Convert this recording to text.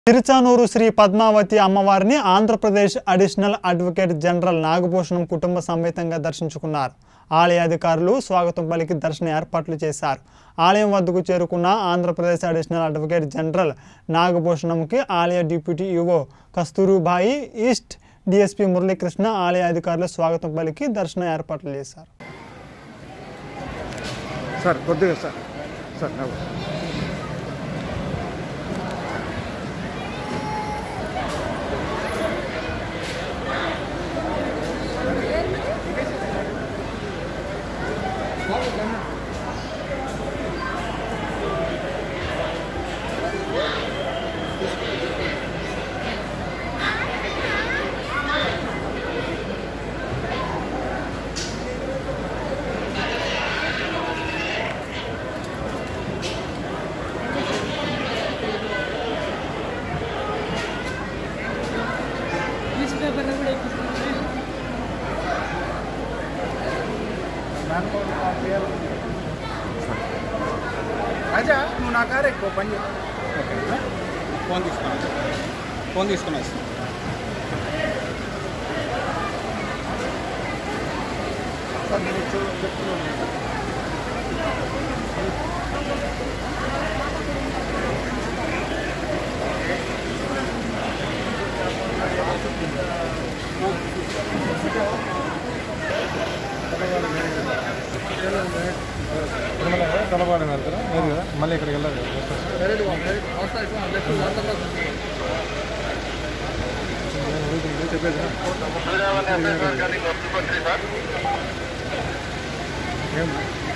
తిరుచానూరు శ్రీ పద్మావతి అమ్మవారిని Andhra Pradesh additional advocate general Nagabhushanam కుటుంబ సమేతంగా దర్శించుకున్నారు. ఆలయ అధికారులు స్వాగతం పలికి దర్శన ఏర్పాట్లు చేశారు. ఆలయం వద్దకు చేరుకున్న ఆంధ్రప్రదేశ్ అడిషనల్ అడ్వకేట్ జనరల్ నాగభూషణంకి ఆలయ deputy EO Kasturubai, east DSP Muralikrishna ఆలయ అధికారులు స్వాగతం పలికి దర్శన ఏర్పాట్లు చేశారు. అజా నువ్వు నా కారు ఎక్కువ పని ఫోన్ తీసుకున్నా తలపాడు వెళ్తారా లేదు కదా, మళ్ళీ ఇక్కడికి వెళ్ళాలి. చెప్పేది